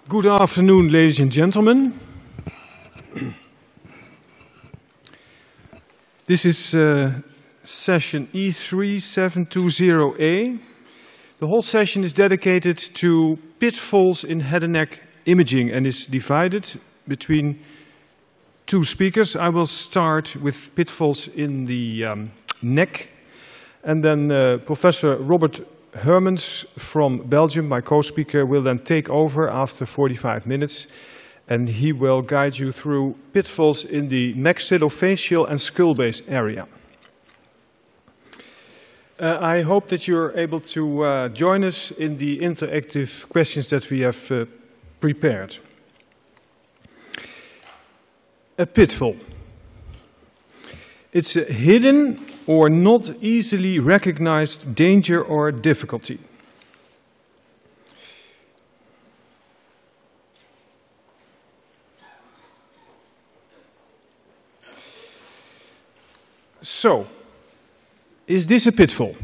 Good afternoon, ladies and gentlemen. This is session E3720A. The whole session is dedicated to pitfalls in head and neck imaging and is divided between two speakers. I will start with pitfalls in the neck, and then Professor Robert Hermans from Belgium, my co-speaker, will then take over after 45 minutes, and he will guide you through pitfalls in the maxillofacial and skull base area. I hope that you're able to join us in the interactive questions that we have prepared. A pitfall. It's a hidden or not easily recognized danger or difficulty. So, is this a pitfall?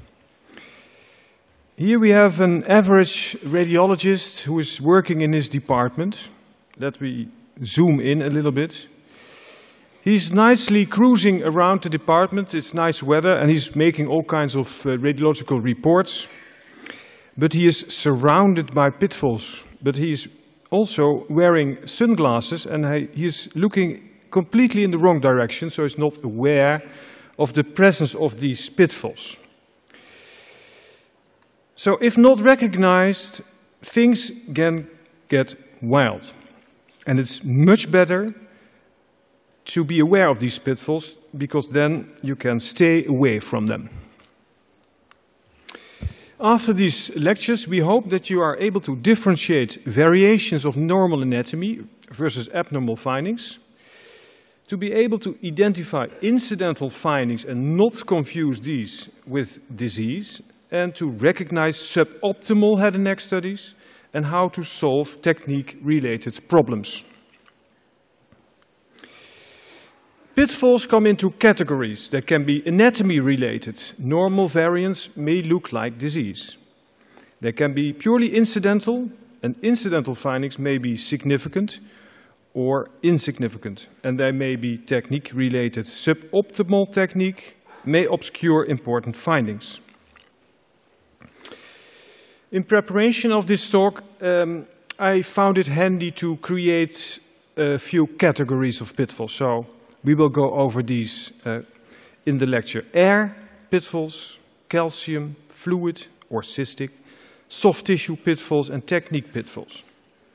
Here we have an average radiologist who is working in his department. Let me zoom in a little bit. He's nicely cruising around the department. It's nice weather and he's making all kinds of radiological reports. But he is surrounded by pitfalls. But he is also wearing sunglasses and he is looking completely in the wrong direction, so he's not aware of the presence of these pitfalls. So if not recognized, things can get wild. And it's much better to be aware of these pitfalls, because then you can stay away from them. After these lectures, we hope that you are able to differentiate variations of normal anatomy versus abnormal findings, to be able to identify incidental findings and not confuse these with disease, and to recognize suboptimal head and neck studies and how to solve technique-related problems. Pitfalls come into categories that can be anatomy-related. Normal variants may look like disease. They can be purely incidental, and incidental findings may be significant or insignificant. And they may be technique-related. Suboptimal technique may obscure important findings. In preparation of this talk, I found it handy to create a few categories of pitfalls. So we will go over these in the lecture. Air pitfalls, calcium, fluid or cystic, soft tissue pitfalls and technique pitfalls.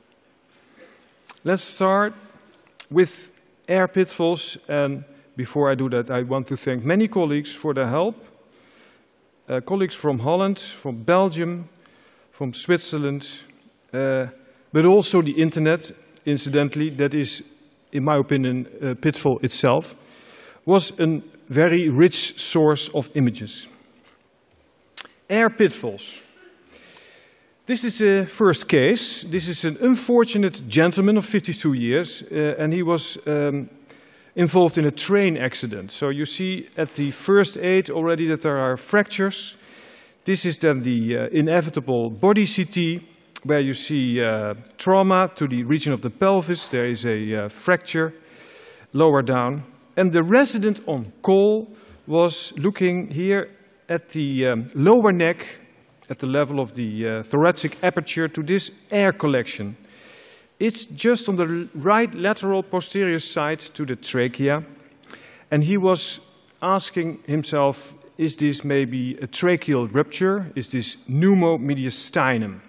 Let's start with air pitfalls, and before I do that, I want to thank many colleagues for their help. Colleagues from Holland, from Belgium, from Switzerland, but also the internet, incidentally, that is, in my opinion, a pitfall itself, was a very rich source of images. Air pitfalls. This is a first case. This is an unfortunate gentleman of 52 years, and he was involved in a train accident. So you see at the first aid already that there are fractures. This is then the inevitable body CT, where you see trauma to the region of the pelvis. There is a fracture lower down. And the resident on call was looking here at the lower neck, at the level of the thoracic aperture, to this air collection. It's just on the right lateral posterior side to the trachea. And he was asking himself, is this maybe a tracheal rupture? Is this pneumomediastinum?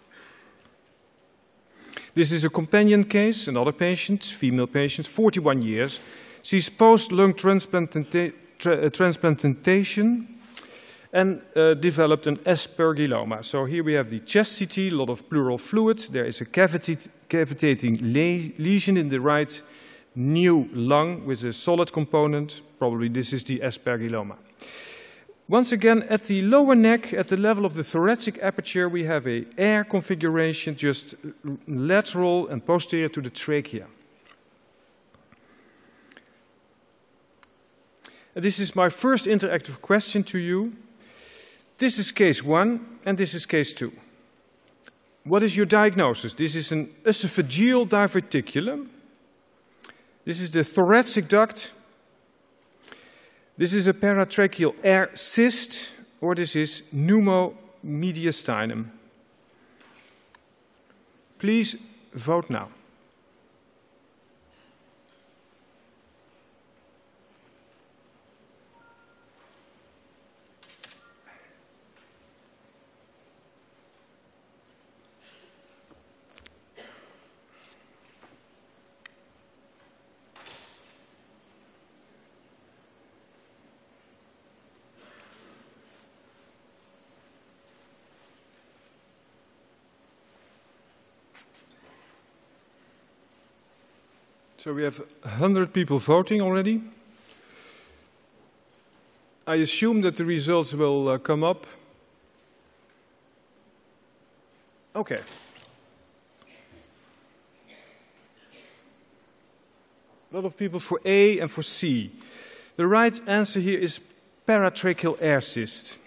This is a companion case, another patient, female patient, 41 years. She's post-lung transplantation and developed an aspergilloma. So here we have the chest CT, a lot of pleural fluid. There is a cavitating lesion in the right new lung with a solid component. Probably this is the aspergilloma. Once again, at the lower neck, at the level of the thoracic aperture, we have an air configuration just lateral and posterior to the trachea. This is my first interactive question to you. This is case 1 and this is case 2. what is your diagnosis? This is an esophageal diverticulum. This is the thoracic duct. This is a paratracheal air cyst, or this is pneumomediastinum. Please vote now. So we have 100 people voting already. I assume that the results will come up. Okay. A lot of people for A and for C. The right answer here is paratracheal air cyst.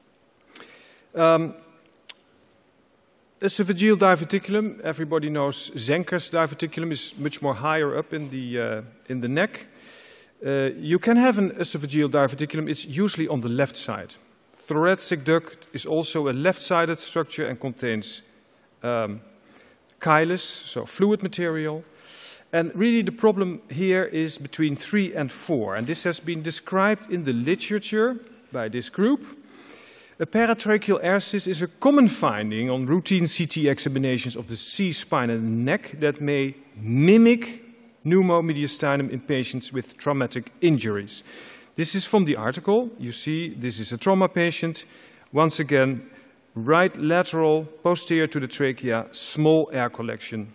Esophageal diverticulum, everybody knows Zenker's diverticulum is much more higher up in the neck. You can have an esophageal diverticulum, it's usually on the left side. Thoracic duct is also a left-sided structure and contains chylus, so fluid material. And really the problem here is between 3 and 4, and this has been described in the literature by this group. A paratracheal air cyst is a common finding on routine CT examinations of the C-spine and neck that may mimic pneumomediastinum in patients with traumatic injuries. This is from the article. You see, this is a trauma patient. Once again, right lateral, posterior to the trachea, small air collection.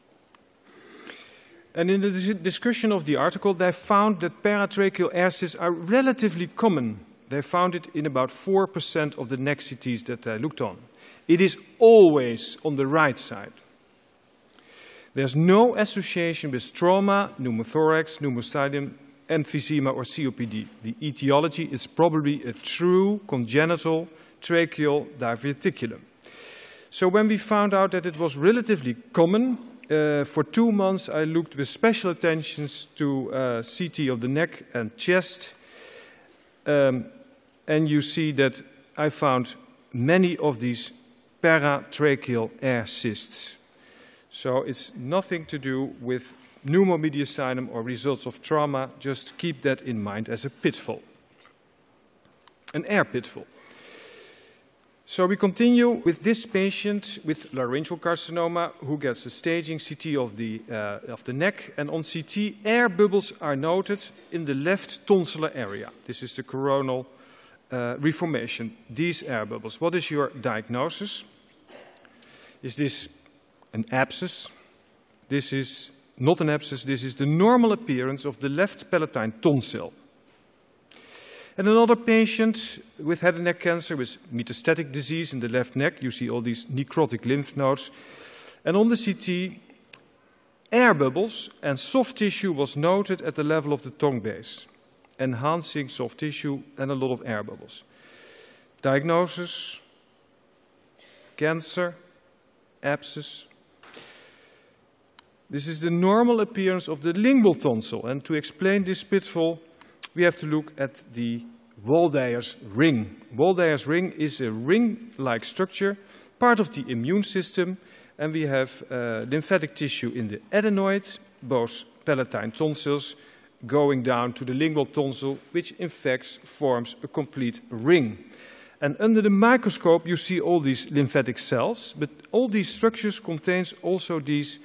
And in the discussion of the article, they found that paratracheal air cysts are relatively common. They found it in about 4% of the neck CTs that I looked on. It is always on the right side. There's no association with trauma, pneumothorax, pneumocystis, emphysema, or COPD. The etiology is probably a true congenital tracheal diverticulum. So when we found out that it was relatively common, for 2 months I looked with special attentions to CT of the neck and chest. And you see that I found many of these paratracheal air cysts. So it's nothing to do with pneumomediastinum or results of trauma. Just keep that in mind as a pitfall, an air pitfall. So we continue with this patient with laryngeal carcinoma who gets a staging CT of the neck. And on CT, air bubbles are noted in the left tonsillar area. This is the coronal reformation, these air bubbles. What is your diagnosis? Is this an abscess? This is not an abscess, this is the normal appearance of the left palatine tonsil. And another patient with head and neck cancer with metastatic disease in the left neck, you see all these necrotic lymph nodes. And on the CT, air bubbles and soft tissue was noted at the level of the tongue base, enhancing soft tissue and a lot of air bubbles. Diagnosis, cancer, abscess. This is the normal appearance of the lingual tonsil, and to explain this pitfall, we have to look at the Waldeyer's ring. Waldeyer's ring is a ring-like structure, part of the immune system, and we have lymphatic tissue in the adenoid, both palatine tonsils, going down to the lingual tonsil, which in fact forms a complete ring. And under the microscope, you see all these lymphatic cells, but all these structures contains also these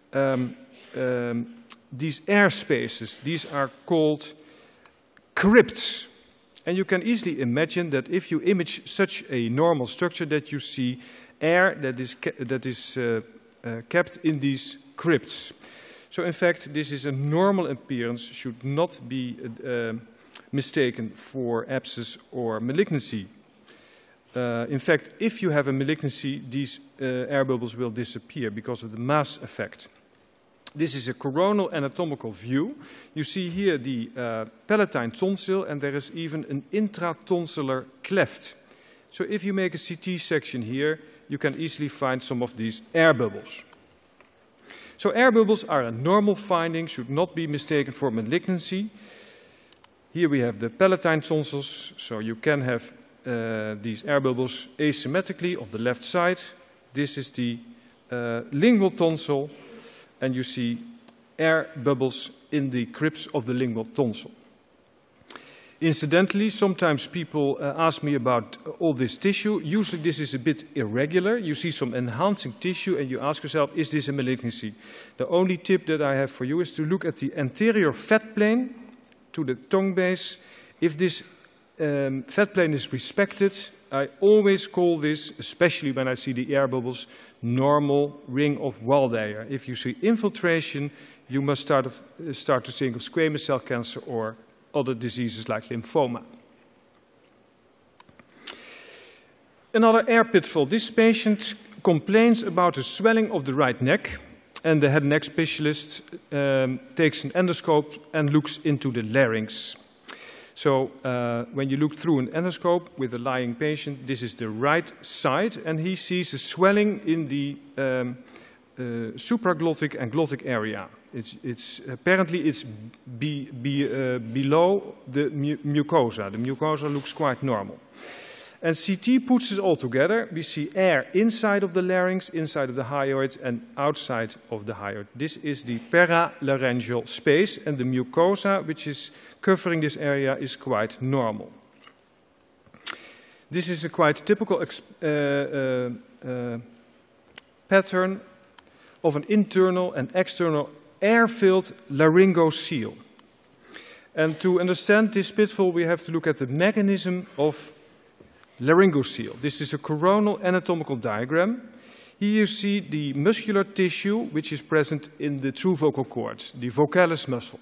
air spaces. These are called crypts. And you can easily imagine that if you image such a normal structure, that you see air that is kept in these crypts. So in fact, this is a normal appearance, should not be mistaken for abscess or malignancy. In fact, if you have a malignancy, these air bubbles will disappear because of the mass effect. This is a coronal anatomical view. You see here the palatine tonsil, and there is even an intratonsillar cleft. So if you make a CT section here, you can easily find some of these air bubbles. So air bubbles are a normal finding, should not be mistaken for malignancy. Here we have the palatine tonsils, so you can have these air bubbles asymmetrically on the left side. This is the lingual tonsil, and you see air bubbles in the crypts of the lingual tonsil. Incidentally, sometimes people ask me about all this tissue. Usually this is a bit irregular. You see some enhancing tissue and you ask yourself, is this a malignancy? The only tip that I have for you is to look at the anterior fat plane to the tongue base. If this fat plane is respected, I always call this, especially when I see the air bubbles, normal ring of Waldeyer. If you see infiltration, you must start to think of squamous cell cancer or other diseases like lymphoma. Another air pitfall. This patient complains about a swelling of the right neck, and the head and neck specialist takes an endoscope and looks into the larynx. So when you look through an endoscope with a lying patient, this is the right side, and he sees a swelling in the supraglottic and glottic area. Apparently it's below the mucosa. The mucosa looks quite normal. And CT puts it all together. We see air inside of the larynx, inside of the hyoid, and outside of the hyoid. This is the paralaryngeal space, and the mucosa, which is covering this area, is quite normal. This is a quite typical pattern of an internal and external air-filled laryngocele. And to understand this pitfall, we have to look at the mechanism of laryngocele. This is a coronal anatomical diagram. Here you see the muscular tissue which is present in the true vocal cord, the vocalis muscle.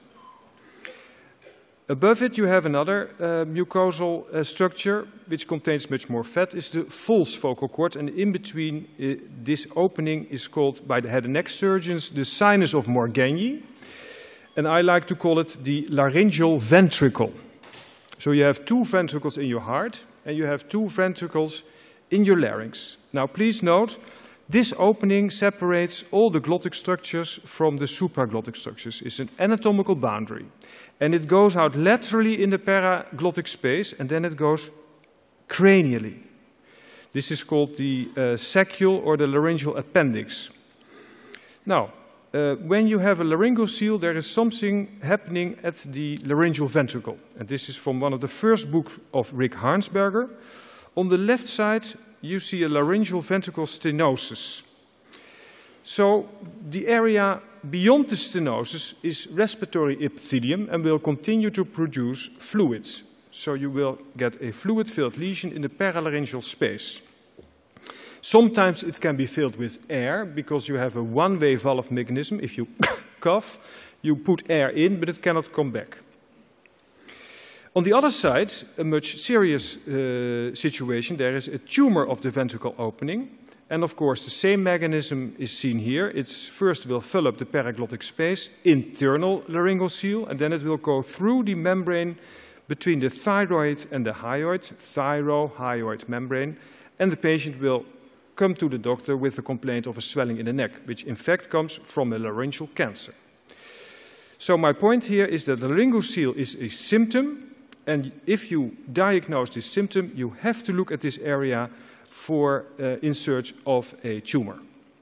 Above it you have another mucosal structure which contains much more fat, is the false vocal cord, and in between this opening is called by the head and neck surgeons the sinus of Morgagni, and I like to call it the laryngeal ventricle. So you have two ventricles in your heart and you have two ventricles in your larynx. Now please note, this opening separates all the glottic structures from the supraglottic structures. It's an anatomical boundary. And it goes out laterally in the paraglottic space, and then it goes cranially. This is called the saccule or the laryngeal appendix. Now, when you have a laryngocele, there is something happening at the laryngeal ventricle. And this is from one of the first books of Rick Harnsberger. On the left side, you see a laryngeal ventricle stenosis. So the area beyond the stenosis is respiratory epithelium and will continue to produce fluids. So you will get a fluid-filled lesion in the paralaryngeal space. Sometimes it can be filled with air because you have a one-way valve mechanism. If you cough, you put air in, but it cannot come back. On the other side, a much serious situation, there is a tumor of the ventricle opening. And of course, the same mechanism is seen here. It first will fill up the paraglottic space, internal laryngocele, and then it will go through the membrane between the thyroid and the hyoid, thyro-hyoid membrane, and the patient will come to the doctor with a complaint of a swelling in the neck, which in fact comes from a laryngeal cancer. So my point here is that the laryngocele is a symptom, and if you diagnose this symptom, you have to look at this area in search of a tumor.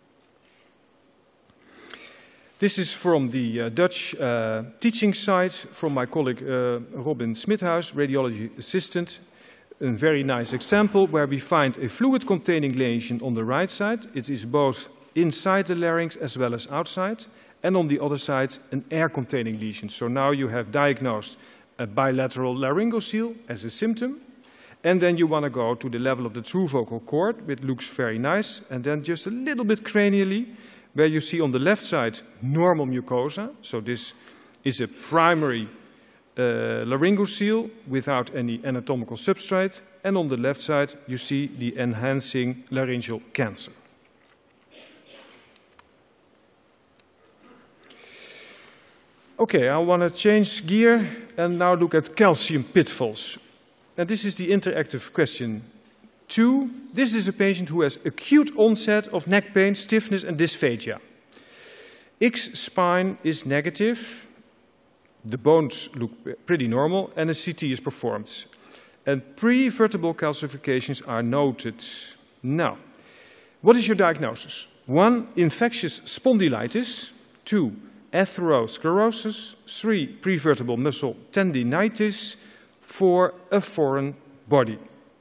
This is from the Dutch teaching site from my colleague Robin Smithuis, radiology assistant. A very nice example where we find a fluid-containing lesion on the right side. It is both inside the larynx as well as outside. And on the other side, an air-containing lesion. So now you have diagnosed a bilateral laryngocele as a symptom. And then you want to go to the level of the true vocal cord, which looks very nice. And then just a little bit cranially, where you see on the left side normal mucosa. So this is a primary laryngocele without any anatomical substrate. And on the left side, you see the enhancing laryngeal cancer. Okay, I want to change gear and now look at calcium pitfalls. And this is the interactive question 2, this is a patient who has acute onset of neck pain, stiffness and dysphagia. X-spine is negative, the bones look pretty normal, and a CT is performed. And pre-vertebral calcifications are noted. Now, what is your diagnosis? 1, infectious spondylitis. 2, atherosclerosis. 3, prevertebral muscle tendinitis. 4, a foreign body.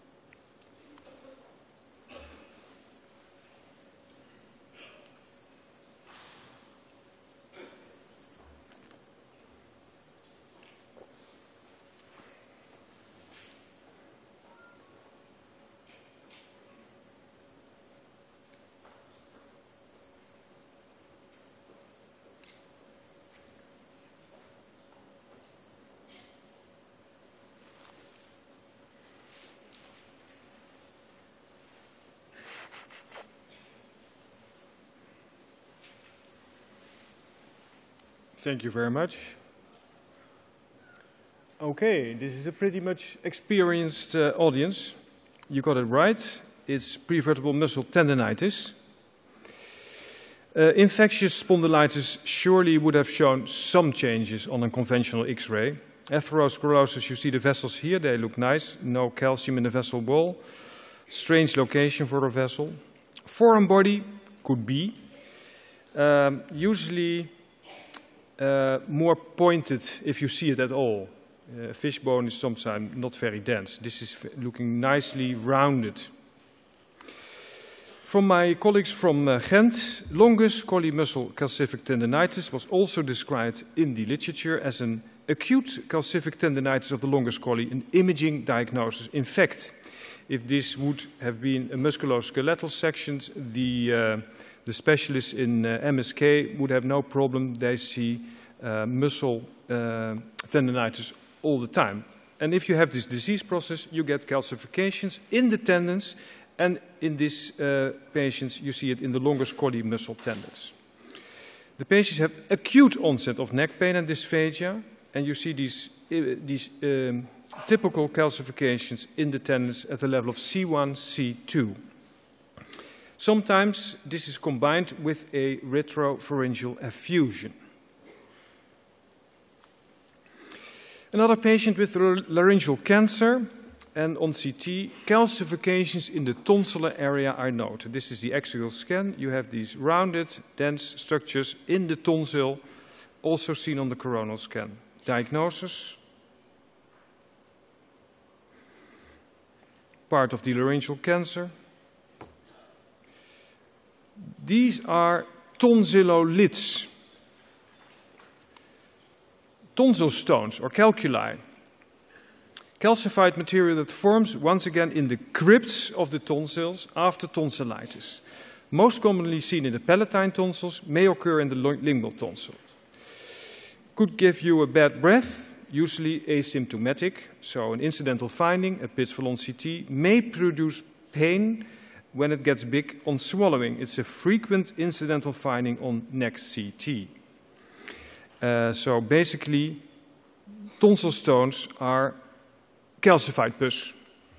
Thank you very much. Okay, this is a pretty much experienced audience. You got it right. It's prevertebral muscle tendinitis. Infectious spondylitis surely would have shown some changes on a conventional X-ray. Atherosclerosis, you see the vessels here, they look nice. No calcium in the vessel wall. Strange location for a vessel. Foreign body could be. Usually more pointed if you see it at all. Fishbone is sometimes not very dense. This is looking nicely rounded. From my colleagues from Ghent, longus collimuscle calcific tendinitis was also described in the literature as an acute calcific tendinitis of the longus colli, an imaging diagnosis. In fact, if this would have been a musculoskeletal section, the specialists in MSK would have no problem. They see muscle tendinitis all the time. And if you have this disease process, you get calcifications in the tendons, and in these patients, you see it in the longus colli muscle tendons. The patients have acute onset of neck pain and dysphagia, and you see these typical calcifications in the tendons at the level of C1, C2. Sometimes this is combined with a retropharyngeal effusion. Another patient with laryngeal cancer, and on CT, calcifications in the tonsillar area are noted. This is the axial scan. You have these rounded, dense structures in the tonsil, also seen on the coronal scan. Diagnosis. Part of the laryngeal cancer. These are tonsilloliths, tonsil stones or calculi, calcified material that forms once again in the crypts of the tonsils after tonsillitis. Most commonly seen in the palatine tonsils, may occur in the lingual tonsils. Could give you a bad breath, usually asymptomatic, so an incidental finding, a pitfall on CT, may produce pain when it gets big on swallowing. It's a frequent incidental finding on neck CT. So basically, tonsil stones are calcified pus.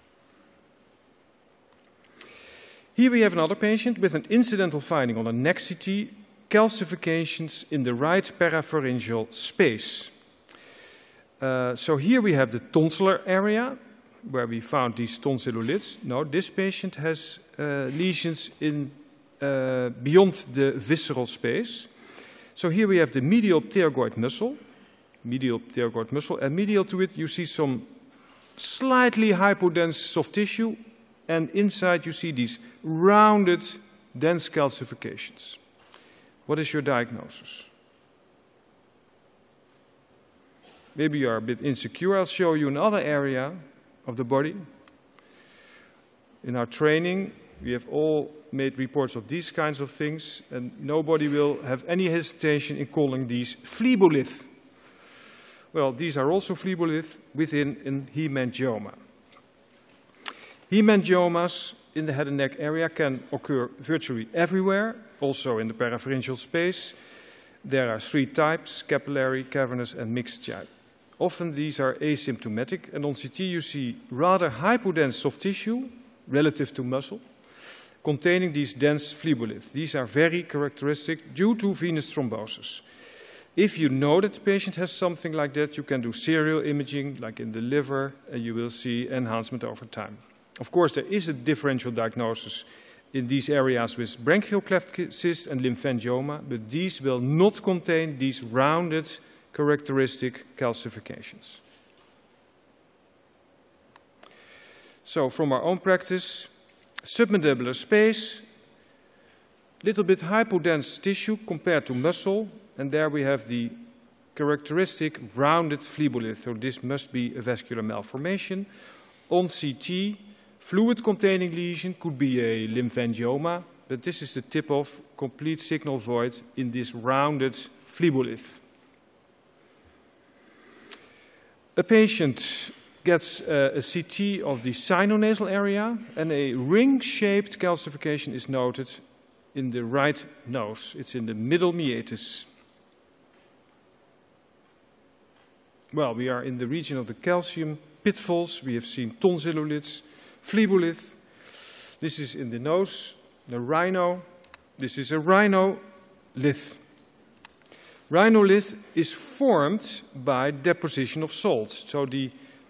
Here we have another patient with an incidental finding on a neck CT, calcifications in the right parapharyngeal space. So here we have the tonsillar area, where we found these tonsilloliths. No, this patient has lesions in beyond the visceral space. So here we have the medial pterygoid muscle, and medial to it you see some slightly hypodense soft tissue, and inside you see these rounded, dense calcifications. What is your diagnosis? Maybe you are a bit insecure. I'll show you another area of the body. In our training, we have all made reports of these kinds of things, and nobody will have any hesitation in calling these phlebolith. Well, these are also phlebolith within an hemangioma. Hemangiomas in the head and neck area can occur virtually everywhere, also in the parapharyngeal space. There are 3 types, capillary, cavernous, and mixed type. Often these are asymptomatic, and on CT you see rather hypodense soft tissue, relative to muscle, containing these dense phleboliths. These are very characteristic due to venous thrombosis. If you know that the patient has something like that, you can do serial imaging, like in the liver, and you will see enhancement over time. Of course, there is a differential diagnosis in these areas with branchial cleft cyst and lymphangioma, but these will not contain these rounded, characteristic calcifications. So, from our own practice, submandibular space, little bit hypodense tissue compared to muscle, and there we have the characteristic rounded phlebolith. So this must be a vascular malformation. On CT, fluid-containing lesion could be a lymphangioma, but this is the tip of complete signal void in this rounded phlebolith. A patient gets a CT of the sinonasal area, and a ring-shaped calcification is noted in the right nose. It's in the middle meatus. Well, we are in the region of the calcium pitfalls. We have seen tonsilloliths, phlebolith. This is in the nose, the rhino. This is a rhinolith. Rhinolith is formed by deposition of salts. So the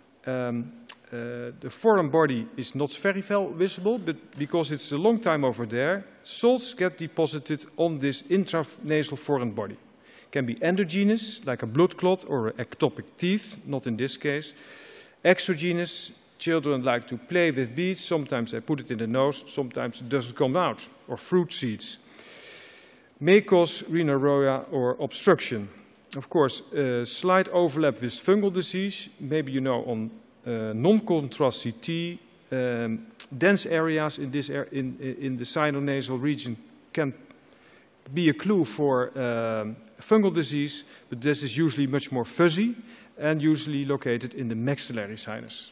foreign body is not very well visible, but because it's a long time over there, salts get deposited on this intranasal foreign body. Can be endogenous, like a blood clot or ectopic teeth, not in this case. Exogenous, children like to play with beads. Sometimes they put it in the nose, sometimes it doesn't come out, or fruit seeds. May cause rhinorrhea or obstruction. Of course, slight overlap with fungal disease. Maybe you know on non-contrast CT, dense areas in the sinonasal region can be a clue for fungal disease, but this is usually much more fuzzy and usually located in the maxillary sinus.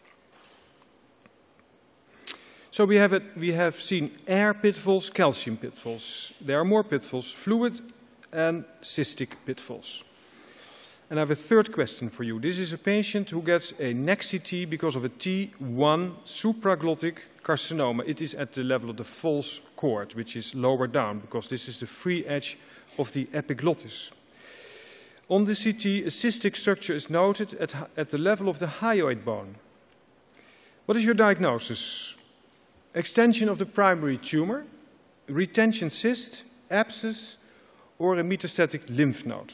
So we have seen air pitfalls, calcium pitfalls. There are more pitfalls, fluid and cystic pitfalls. And I have a third question for you. This is a patient who gets a neck CT because of a T1 supraglottic carcinoma. It is at the level of the false cord, which is lower down, because this is the free edge of the epiglottis. On the CT, a cystic structure is noted at the level of the hyoid bone. What is your diagnosis? Extension of the primary tumor, retention cyst, abscess, or a metastatic lymph node?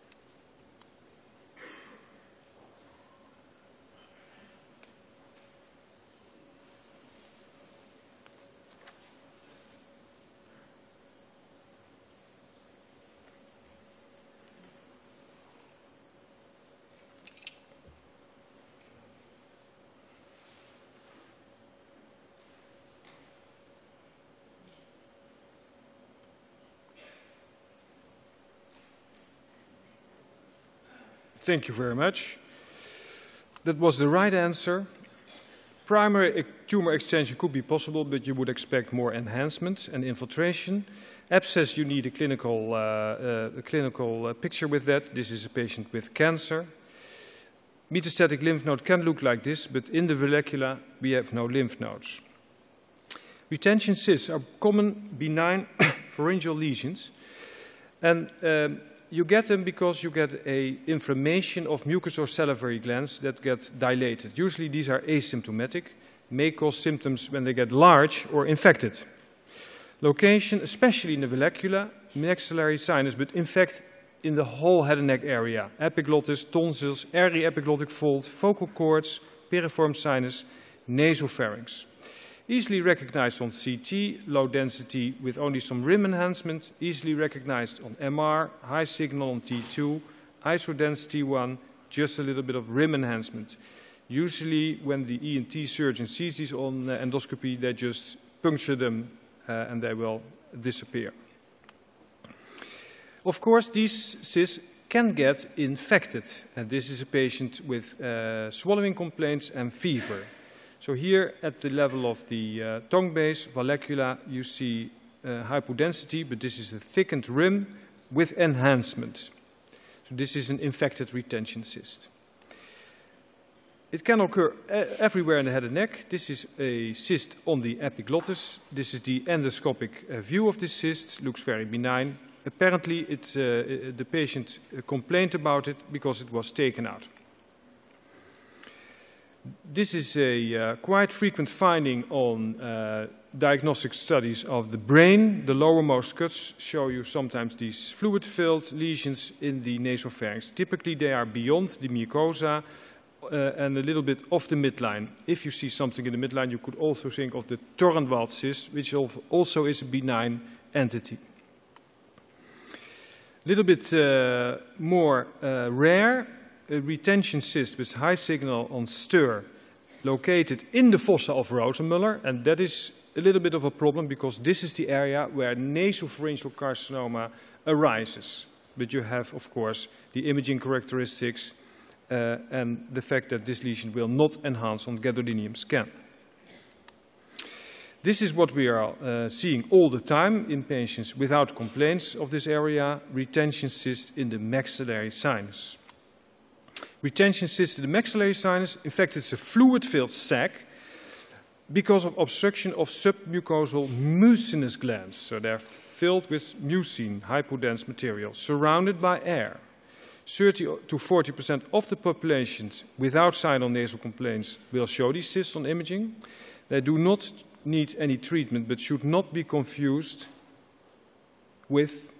Thank you very much. That was the right answer. Primary tumor extension could be possible, but you would expect more enhancement and infiltration. Abscess, you need a clinical picture with that. This is a patient with cancer. Metastatic lymph node can look like this, but in the vallecula, we have no lymph nodes. Retention cysts are common benign pharyngeal lesions. And you get them because you get an inflammation of mucous or salivary glands that get dilated. Usually these are asymptomatic, may cause symptoms when they get large or infected. Location, especially in the vallecula, maxillary sinus, but in fact in the whole head and neck area. Epiglottis, tonsils, airy epiglottic fold, vocal cords, piriform sinus, nasopharynx. Easily recognized on CT, low density with only some rim enhancement, easily recognized on MR, high signal on T2, isodense T1, just a little bit of rim enhancement. Usually when the ENT surgeon sees these on endoscopy, they just puncture them and they will disappear. Of course, these cysts can get infected, and this is a patient with swallowing complaints and fever. So here at the level of the tongue base, vallecula, you see hypodensity, but this is a thickened rim with enhancement. So this is an infected retention cyst. It can occur everywhere in the head and neck. This is a cyst on the epiglottis. This is the endoscopic view of this cyst. Looks very benign. Apparently, the patient complained about it because it was taken out. This is a quite frequent finding on diagnostic studies of the brain. The lowermost cuts show you sometimes these fluid-filled lesions in the nasopharynx. Typically, they are beyond the mucosa and a little bit off the midline. If you see something in the midline, you could also think of the Torrenwald cyst, which also is a benign entity. A little bit more rare, a retention cyst with high signal on stir located in the fossa of Rosenmuller, and that is a little bit of a problem because this is the area where nasopharyngeal carcinoma arises. But you have, of course, the imaging characteristics and the fact that this lesion will not enhance on gadolinium scan. This is what we are seeing all the time in patients without complaints of this area, retention cyst in the maxillary sinus. Retention cyst in the maxillary sinus, in fact, it's a fluid-filled sac because of obstruction of submucosal mucinous glands. So they're filled with mucin, hypodense material, surrounded by air. 30 to 40% of the population without sinonasal complaints will show these cysts on imaging. They do not need any treatment, but should not be confused with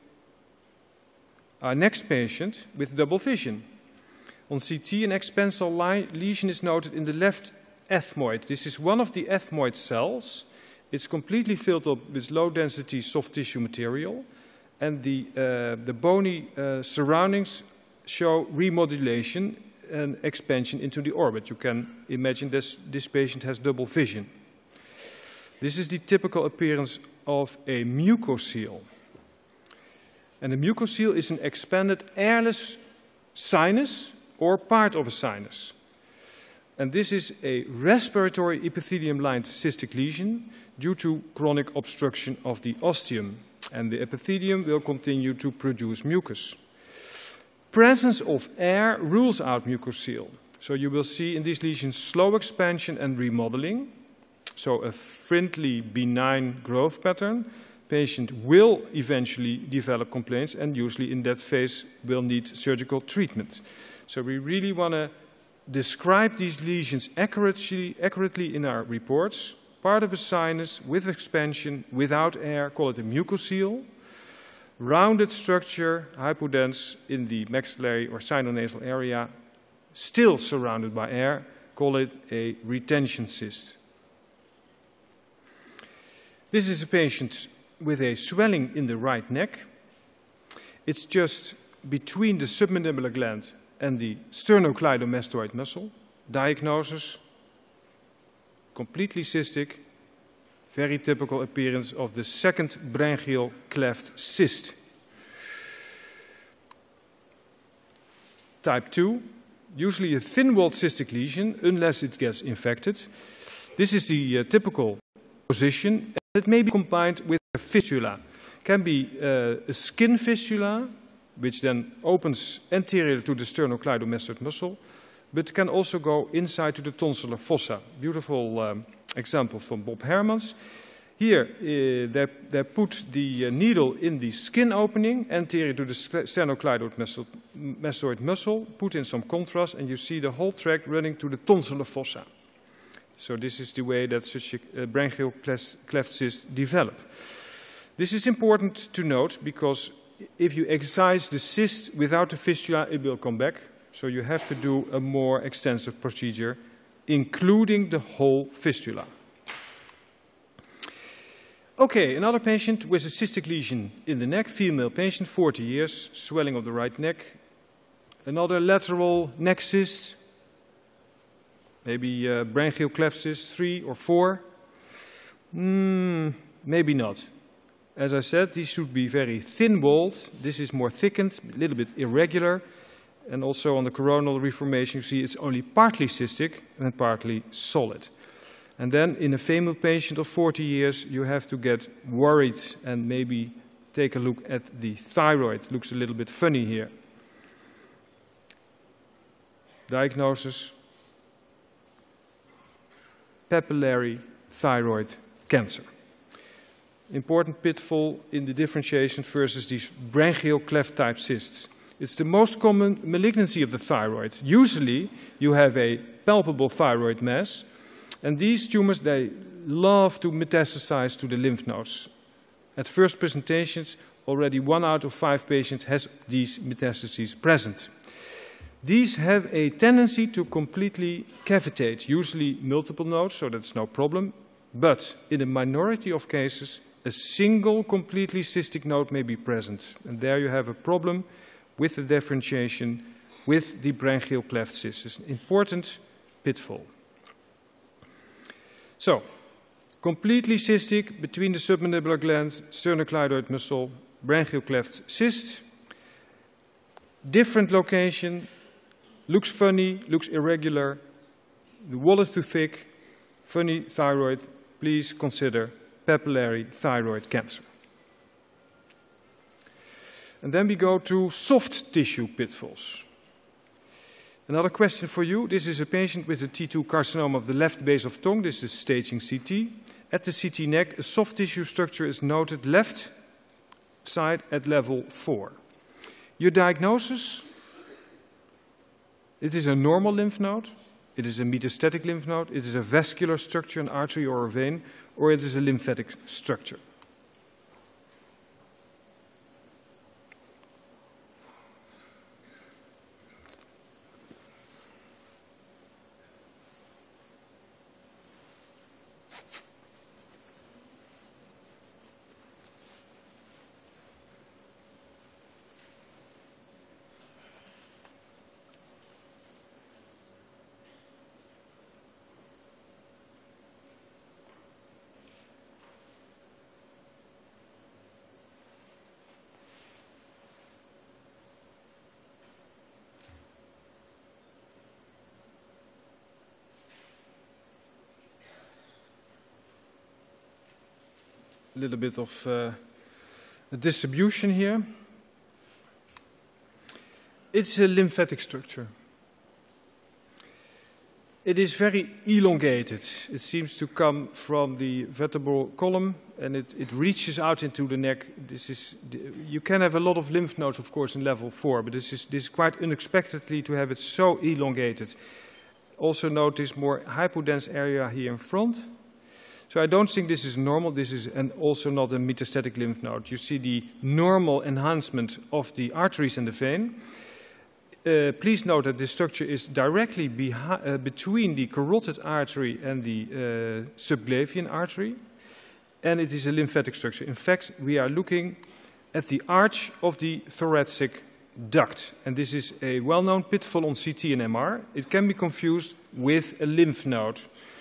our next patient with double vision. On CT, an expansal lesion is noted in the left ethmoid. This is one of the ethmoid cells. It's completely filled up with low-density soft tissue material, and the bony surroundings show remodulation and expansion into the orbit. You can imagine this patient has double vision. This is the typical appearance of a mucocele. And a mucocele is an expanded airless sinus or part of a sinus. And this is a respiratory epithelium-lined cystic lesion due to chronic obstruction of the ostium. And the epithelium will continue to produce mucus. Presence of air rules out mucocele. So you will see in these lesions slow expansion and remodeling. So a friendly, benign growth pattern. Patient will eventually develop complaints and usually in that phase will need surgical treatment. So we really want to describe these lesions accurately in our reports. Part of a sinus with expansion, without air, call it a mucocele. Rounded structure, hypodense in the maxillary or sinonasal area, still surrounded by air, call it a retention cyst. This is a patient with a swelling in the right neck. It's just between the submandibular gland and the sternocleidomastoid muscle. Diagnosis, completely cystic, very typical appearance of the second branchial cleft cyst. Type 2, usually a thin-walled cystic lesion unless it gets infected. This is the typical position. It may be combined with a fistula. It can be a skin fistula, which then opens anterior to the sternocleidomastoid muscle, but can also go inside to the tonsillar fossa. Beautiful example from Bob Hermans. Here, they put the needle in the skin opening, anterior to the sternocleidomastoid muscle, put in some contrast, and you see the whole tract running to the tonsillar fossa. So this is the way that such a branchial cleft cyst develop. This is important to note because if you excise the cyst without the fistula, it will come back. So you have to do a more extensive procedure, including the whole fistula. Okay, another patient with a cystic lesion in the neck, female patient, 40 years, swelling of the right neck. Another lateral neck cyst, maybe branchial cleft cyst 3 or 4. Maybe not. As I said, these should be very thin-walled. This is more thickened, a little bit irregular. And also on the coronal reformation, you see it's only partly cystic and partly solid. And then in a female patient of 40 years, you have to get worried and maybe take a look at the thyroid. Looks a little bit funny here. Diagnosis, papillary thyroid cancer. Important pitfall in the differentiation versus these branchial cleft type cysts. It's the most common malignancy of the thyroid. Usually you have a palpable thyroid mass, and these tumors, they love to metastasize to the lymph nodes. At first presentations, already 1 out of 5 patients has these metastases present. These have a tendency to completely cavitate, usually multiple nodes, so that's no problem. But in a minority of cases, a single completely cystic node may be present. And there you have a problem with the differentiation with the branchial cleft cyst. It's an important pitfall. So, completely cystic between the submandibular gland, sternocleidoid muscle, branchial cleft cyst. Different location, looks funny, looks irregular, the wall is too thick, funny thyroid. Please consider papillary thyroid cancer. And then we go to soft tissue pitfalls. Another question for you. This is a patient with a T2 carcinoma of the left base of tongue. This is staging CT. At the CT neck, a soft tissue structure is noted left side at level 4. Your diagnosis? It is a normal lymph node. It is a metastatic lymph node. It is a vascular structure, an artery or a vein, or it is a lymphatic structure. A little bit of a distribution here. It's a lymphatic structure. It is very elongated. It seems to come from the vertebral column and it reaches out into the neck. You can have a lot of lymph nodes, of course, in level 4, but this is quite unexpectedly to have it so elongated. Also notice more hypodense area here in front. So I don't think this is normal. This is also not a metastatic lymph node. You see the normal enhancement of the arteries and the vein. Please note that this structure is directly between the carotid artery and the subclavian artery. And it is a lymphatic structure. In fact, we are looking at the arch of the thoracic duct. And this is a well-known pitfall on CT and MR. It can be confused with a lymph node.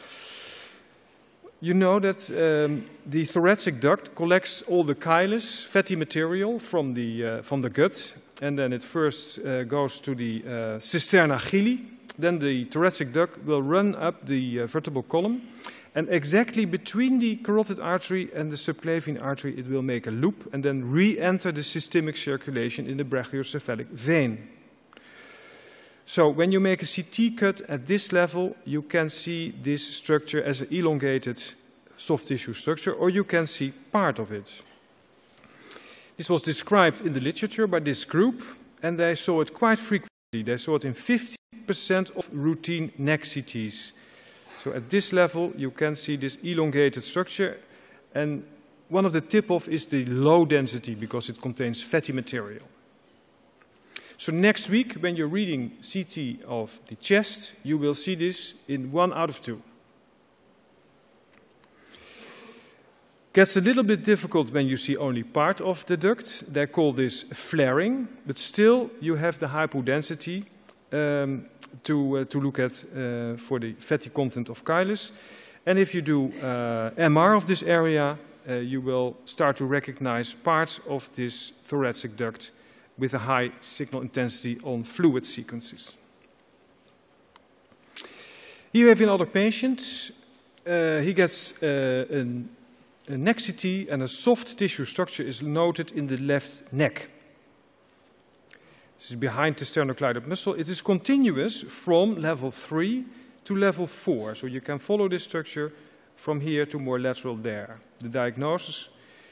You know that the thoracic duct collects all the chylous, fatty material from the gut, and then it first goes to the cisterna chyli. Then the thoracic duct will run up the vertebral column, and exactly between the carotid artery and the subclavian artery, it will make a loop and then re-enter the systemic circulation in the brachiocephalic vein. So when you make a CT cut at this level, you can see this structure as an elongated soft tissue structure, or you can see part of it. This was described in the literature by this group, and they saw it quite frequently. They saw it in 50% of routine neck CTs. So at this level, you can see this elongated structure, and one of the tip-off is the low density, because it contains fatty material. So next week, when you're reading CT of the chest, you will see this in 1 out of 2. Gets a little bit difficult when you see only part of the duct. They call this flaring, but still you have the hypodensity to look at for the fatty content of chylus. And if you do MR of this area, you will start to recognize parts of this thoracic duct with a high signal intensity on fluid sequences. Here we have another patient. He gets a neck CT and a soft tissue structure is noted in the left neck. This is behind the sternocleidoid muscle. It is continuous from level 3 to level 4. So you can follow this structure from here to more lateral there. The diagnosis,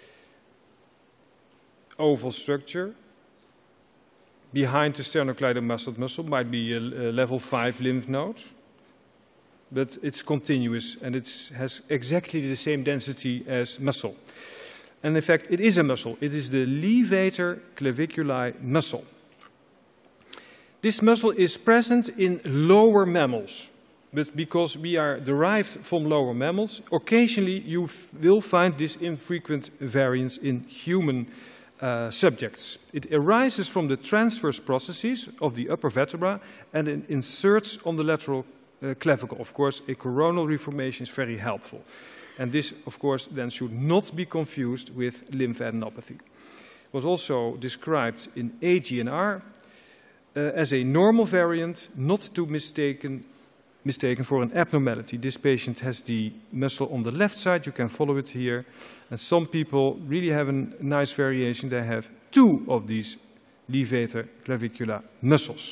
oval structure. Behind the sternocleidomastoid muscle might be a level 5 lymph node, but it's continuous and it has exactly the same density as muscle. And in fact, it is a muscle. It is the levator claviculi muscle. This muscle is present in lower mammals, but because we are derived from lower mammals, occasionally you will find this infrequent variance in human subjects. It arises from the transverse processes of the upper vertebra and it inserts on the lateral clavicle. Of course, a coronal reformation is very helpful. And this, of course, then should not be confused with lymphadenopathy. It was also described in AGNR as a normal variant, not to mistaken for an abnormality. This patient has the muscle on the left side, you can follow it here. And some people really have a nice variation. They have 2 of these levator clavicular muscles.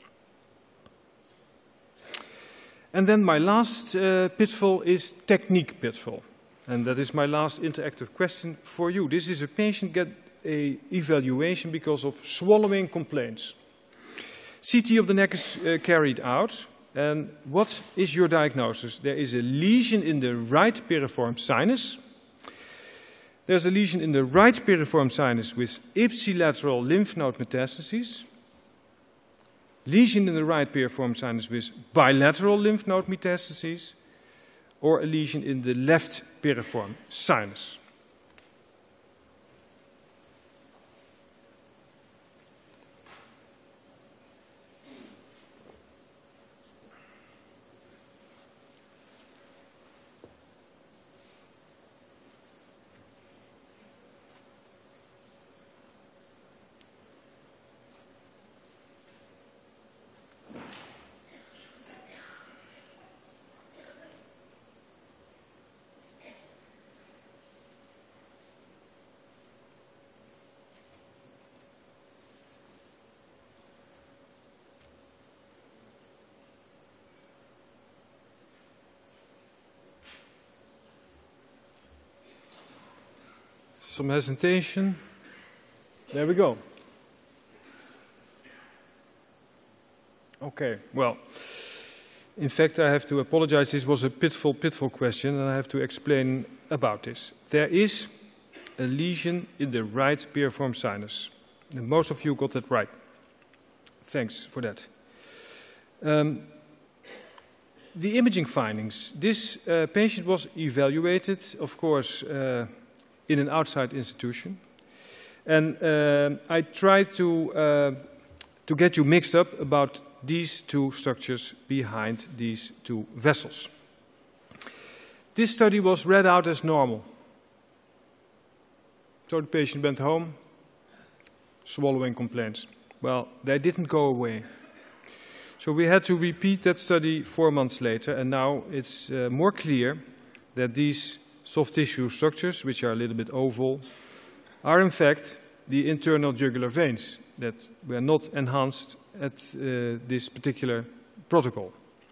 And then my last pitfall is technique pitfall. And that is my last interactive question for you. This is a patient get an evaluation because of swallowing complaints. CT of the neck is carried out. And what is your diagnosis? There is a lesion in the right piriform sinus. There's a lesion in the right piriform sinus with ipsilateral lymph node metastases. Lesion in the right piriform sinus with bilateral lymph node metastases, or a lesion in the left piriform sinus. Some hesitation. There we go. Okay, well, in fact, I have to apologize. This was a pitfall question, and I have to explain about this. There is a lesion in the right piriform sinus. And most of you got that right. Thanks for that. The imaging findings. This patient was evaluated, of course, in an outside institution. And I tried to get you mixed up about these 2 structures behind these 2 vessels. This study was read out as normal. So the patient went home, swallowing complaints. Well, they didn't go away. So we had to repeat that study 4 months later, and now it's more clear that these soft tissue structures, which are a little bit oval, are in fact the internal jugular veins that were not enhanced at this particular protocol.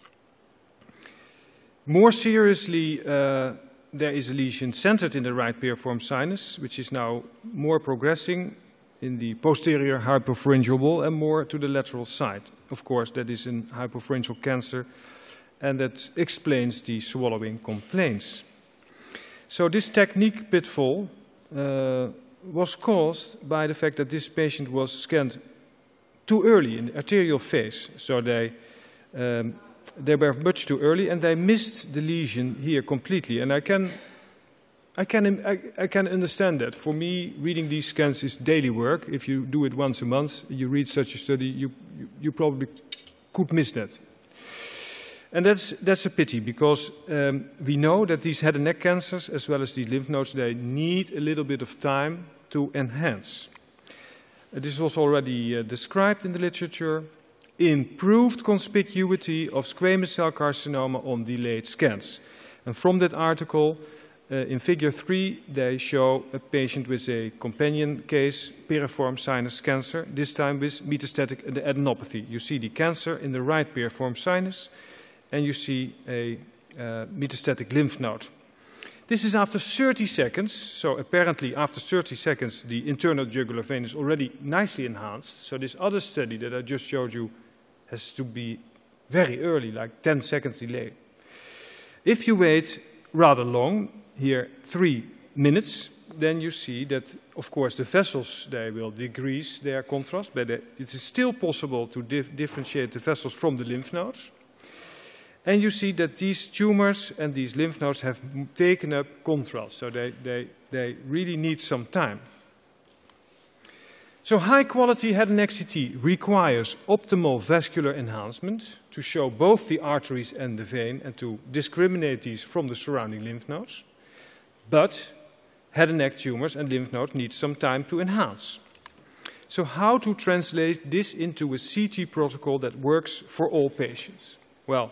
More seriously, there is a lesion centered in the right piriform sinus, which is now more progressing in the posterior hypopharyngeal wall and more to the lateral side. Of course, that is an hypopharyngeal cancer, and that explains the swallowing complaints. So this technique pitfall was caused by the fact that this patient was scanned too early in the arterial phase. So they were much too early, and they missed the lesion here completely. And I can understand that. For me, reading these scans is daily work. If you do it once a month, you read such a study, you probably could miss that. And that's a pity, because we know that these head and neck cancers, as well as these lymph nodes, they need a little bit of time to enhance. This was already described in the literature. Improved conspicuity of squamous cell carcinoma on delayed scans. And from that article, in figure 3, they show a patient with a companion case, piriform sinus cancer, this time with metastatic adenopathy. You see the cancer in the right piriform sinus, and you see a metastatic lymph node. This is after 30 seconds, so apparently after 30 seconds the internal jugular vein is already nicely enhanced. So this other study that I just showed you has to be very early, like 10 seconds delay. If you wait rather long, here 3 minutes, then you see that, of course, the vessels, they will decrease their contrast, but it is still possible to differentiate the vessels from the lymph nodes. And you see that these tumors and these lymph nodes have taken up contrast, so they really need some time. So high-quality head and neck CT requires optimal vascular enhancement to show both the arteries and the vein and to discriminate these from the surrounding lymph nodes. But head and neck tumors and lymph nodes need some time to enhance. So how to translate this into a CT protocol that works for all patients? Well,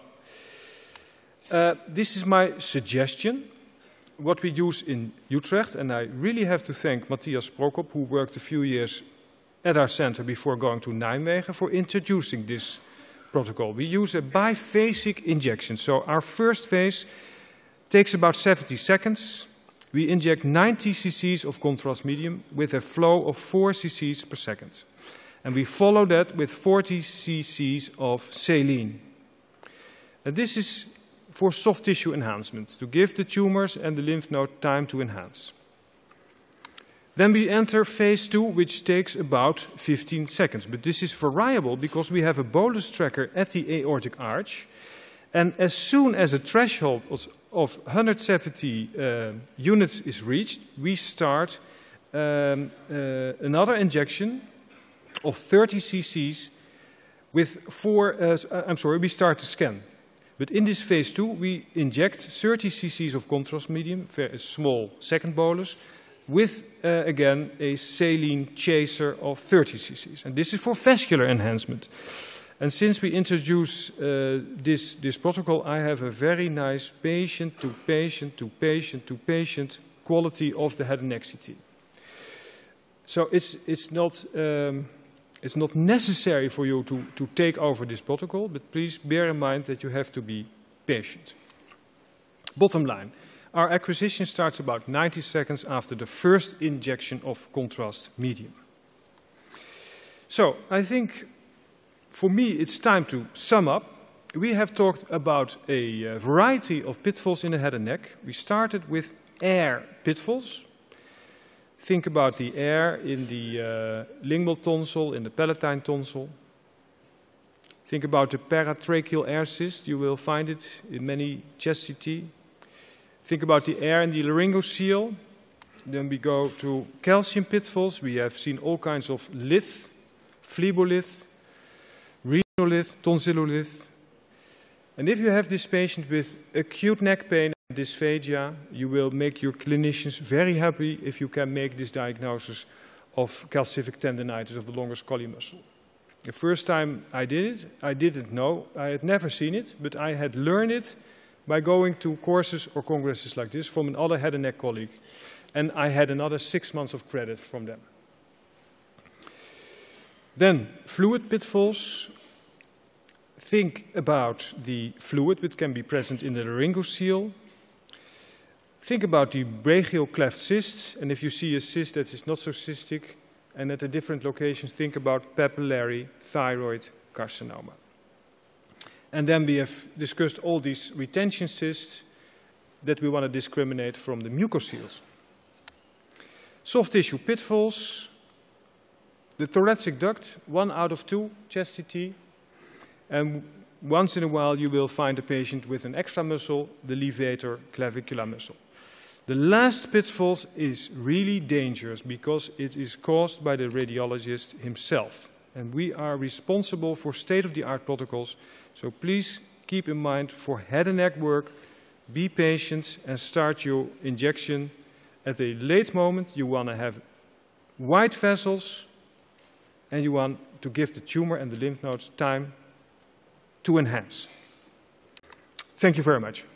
this is my suggestion, what we use in Utrecht, and I really have to thank Matthias Prokop, who worked a few years at our center before going to Nijmegen, for introducing this protocol. We use a biphasic injection, so our first phase takes about 70 seconds. We inject 90 cc's of contrast medium with a flow of 4 cc's per second. And we follow that with 40 cc's of saline. And this is for soft tissue enhancement, to give the tumors and the lymph node time to enhance. Then we enter phase 2, which takes about 15 seconds. But this is variable because we have a bolus tracker at the aortic arch. And as soon as a threshold of 170 units is reached, we start another injection of 30 cc's with we start the scan. But in this phase 2, we inject 30 cc's of contrast medium, a small second bolus, with, again, a saline chaser of 30 cc's. And this is for vascular enhancement. And since we introduce this protocol, I have a very nice patient-to-patient-to-patient-to-patient quality of the head and neck CT. So it's not necessary for you to take over this protocol, but please bear in mind that you have to be patient. Bottom line, our acquisition starts about 90 seconds after the first injection of contrast medium. So I think for me it's time to sum up. We have talked about a variety of pitfalls in the head and neck. We started with air pitfalls. Think about the air in the lingual tonsil, in the palatine tonsil. Think about the paratracheal air cyst. You will find it in many chest CT. Think about the air in the laryngoscele. Then we go to calcium pitfalls. We have seen all kinds of lith, phlebolith, rhinolith, tonsillolith. And if you have this patient with acute neck pain and dysphagia, you will make your clinicians very happy if you can make this diagnosis of calcific tendinitis of the longus colli muscle. The first time I did it, I didn't know. I had never seen it, but I had learned it by going to courses or congresses like this from another head and neck colleague. And I had another 6 months of credit from them. Then, fluid pitfalls. Think about the fluid which can be present in the laryngoscele. Think about the brachial cleft cysts, and if you see a cyst that is not so cystic and at a different location, think about papillary thyroid carcinoma. And then we have discussed all these retention cysts that we want to discriminate from the mucoceles. Soft tissue pitfalls. The thoracic duct, 1 out of 2 chest CT. And once in a while you will find a patient with an extra muscle, the levator clavicular muscle. The last pitfalls is really dangerous because it is caused by the radiologist himself. And we are responsible for state-of-the-art protocols. So please keep in mind for head and neck work, be patient and start your injection at a late moment. You want to have wide vessels and you want to give the tumor and the lymph nodes time to enhance. Thank you very much.